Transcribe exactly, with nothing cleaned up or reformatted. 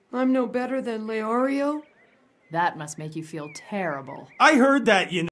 I'm no better than Leorio? That must make you feel terrible. I heard that, you know.